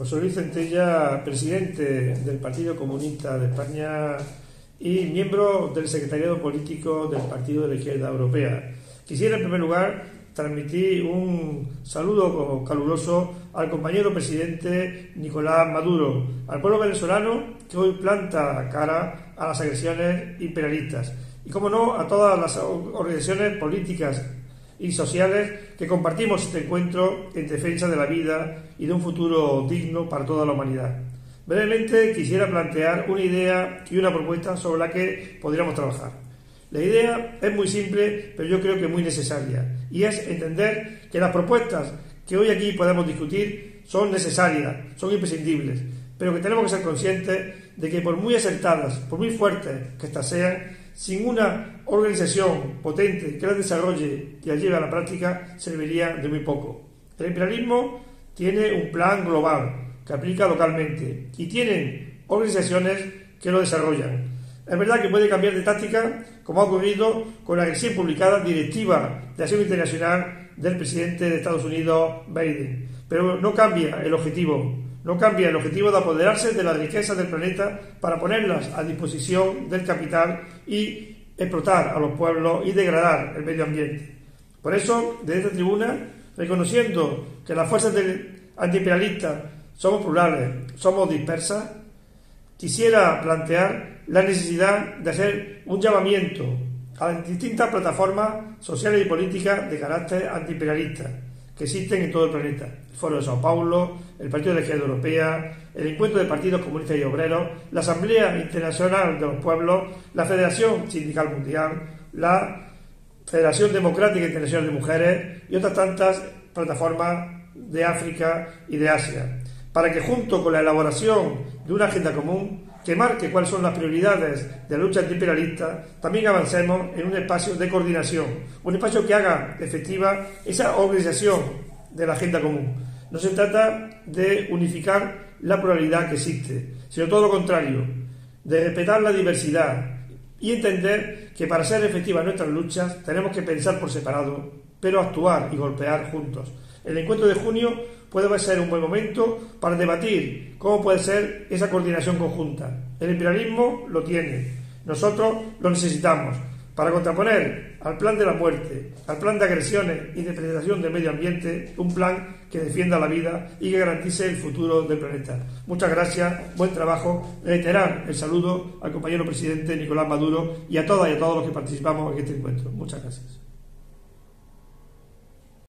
José Luis Centella, presidente del Partido Comunista de España y miembro del secretariado político del Partido de la Izquierda Europea. Quisiera en primer lugar transmitir un saludo caluroso al compañero presidente Nicolás Maduro, al pueblo venezolano que hoy planta cara a las agresiones imperialistas y, como no, a todas las organizaciones políticas y sociales que compartimos este encuentro en defensa de la vida y de un futuro digno para toda la humanidad. Brevemente quisiera plantear una idea y una propuesta sobre la que podríamos trabajar. La idea es muy simple, pero yo creo que muy necesaria, y es entender que las propuestas que hoy aquí podemos discutir son necesarias, son imprescindibles, pero que tenemos que ser conscientes de que por muy acertadas, por muy fuertes que éstas sean, sin una organización potente que las desarrolle y las lleve a la práctica, serviría de muy poco. El imperialismo tiene un plan global que aplica localmente y tienen organizaciones que lo desarrollan. Es verdad que puede cambiar de táctica, como ha ocurrido con la recién publicada Directiva de Acción Internacional del presidente de Estados Unidos, Biden, pero no cambia el objetivo. No cambia el objetivo de apoderarse de las riquezas del planeta para ponerlas a disposición del capital y explotar a los pueblos y degradar el medio ambiente. Por eso, desde esta tribuna, reconociendo que las fuerzas antiimperialistas somos plurales, somos dispersas, quisiera plantear la necesidad de hacer un llamamiento a las distintas plataformas sociales y políticas de carácter antiimperialista que existen en todo el planeta. El Foro de Sao Paulo, el Partido de la Izquierda Europea, el Encuentro de Partidos Comunistas y Obreros, la Asamblea Internacional de los Pueblos, la Federación Sindical Mundial, la Federación Democrática Internacional de Mujeres y otras tantas plataformas de África y de Asia, para que junto con la elaboración de una agenda común que marque cuáles son las prioridades de la lucha antiimperialista, también avancemos en un espacio de coordinación, un espacio que haga efectiva esa organización de la agenda común. No se trata de unificar la pluralidad que existe, sino todo lo contrario, de respetar la diversidad y entender que para ser efectivas nuestras luchas tenemos que pensar por separado, pero actuar y golpear juntos. El encuentro de junio puede ser un buen momento para debatir cómo puede ser esa coordinación conjunta. El imperialismo lo tiene, nosotros lo necesitamos para contraponer al plan de la muerte, al plan de agresiones y de preservación del medio ambiente, un plan que defienda la vida y que garantice el futuro del planeta. Muchas gracias, buen trabajo. Reiterar el saludo al compañero presidente Nicolás Maduro y a todas y a todos los que participamos en este encuentro. Muchas gracias.